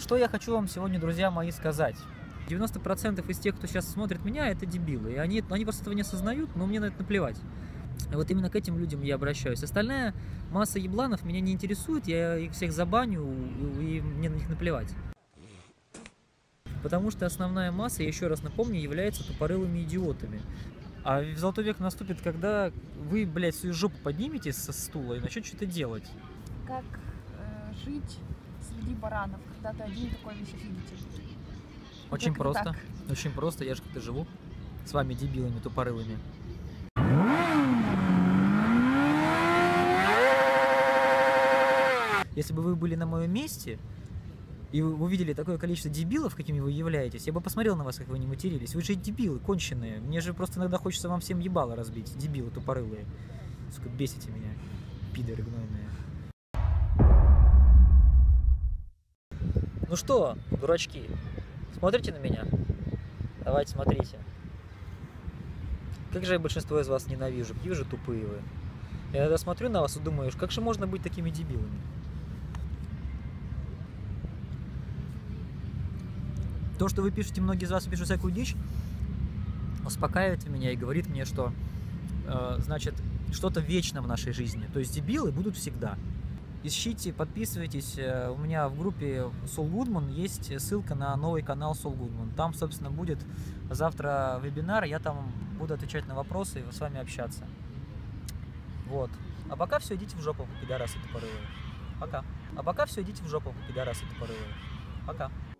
Что я хочу вам сегодня, друзья мои, сказать. 90% из тех, кто сейчас смотрит меня, это дебилы. И они просто этого не осознают, но мне на это наплевать. И вот именно к этим людям я обращаюсь. Остальная масса ебланов меня не интересует, я их всех забаню, и мне на них наплевать. Потому что основная масса, я еще раз напомню, является тупорылыми идиотами. А золотой век наступит, когда вы, блядь, свою жопу поднимете со стула и начнете что-то делать. Как жить среди баранов, когда ты один такой весь офигитель. Очень просто. Очень просто, я же как-то живу с вами, дебилами тупорылыми. Если бы вы были на моем месте, и вы увидели такое количество дебилов, какими вы являетесь, я бы посмотрел на вас, как вы не матерились. Вы же дебилы, конченые. Мне же просто иногда хочется вам всем ебало разбить. Дебилы тупорылые. Сука, бесите меня. Пидоры гнойные. Ну что, дурачки, смотрите на меня? Давайте, смотрите. Как же я большинство из вас ненавижу. Какие же тупые вы. Я иногда смотрю на вас и думаю, как же можно быть такими дебилами? То, что вы пишете, многие из вас пишут всякую дичь, успокаивает меня и говорит мне, что, значит, что-то вечно в нашей жизни. То есть дебилы будут всегда. Ищите, подписывайтесь. У меня в группе Saul Goodman есть ссылка на новый канал Saul Goodman. Там, собственно, будет завтра вебинар, я там буду отвечать на вопросы и с вами общаться. Вот. А пока все, идите в жопу, пидорасы тупорылые. Пока. А пока все, идите в жопу, пидорасы тупорылые. Пока.